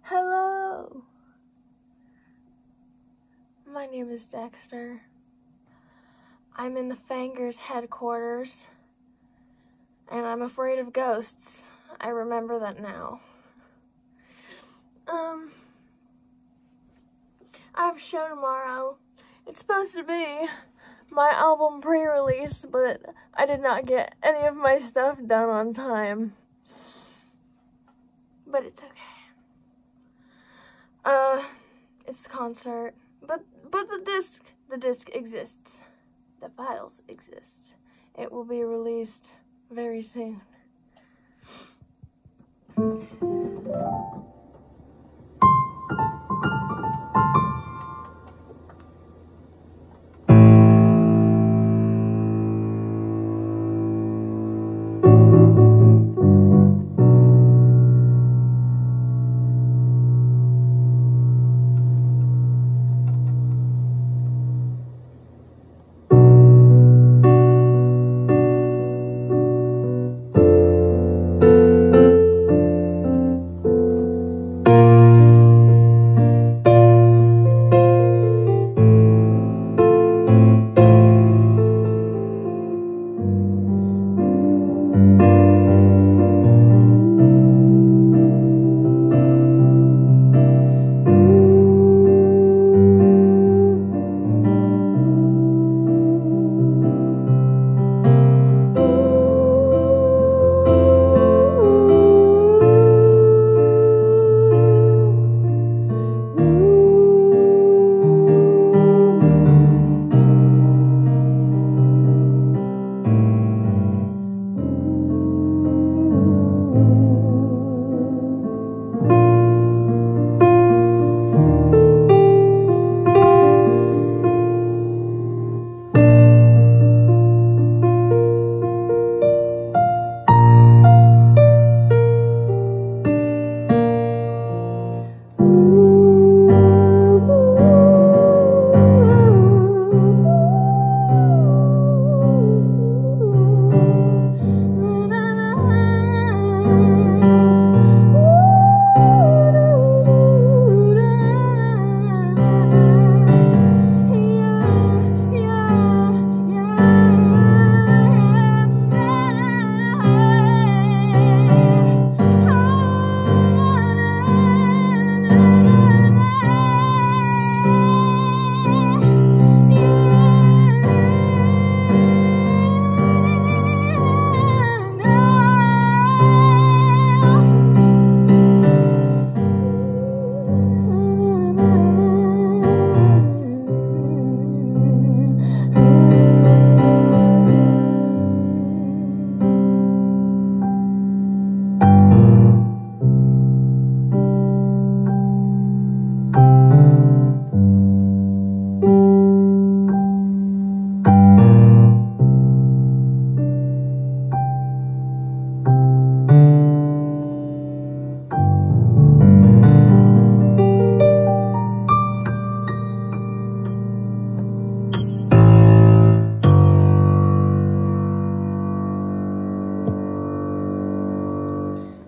Hello, my name is Dexter. I'm in the Fangers headquarters, and I'm afraid of ghosts. I remember that now. I have a show tomorrow. It's supposed to be my album pre-release, but I did not get any of my stuff done on time. But it's okay. It's the concert, but the disc exists. The files exist. It will be released very soon.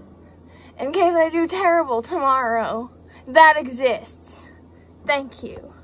In case I do terrible tomorrow, that exists. Thank you.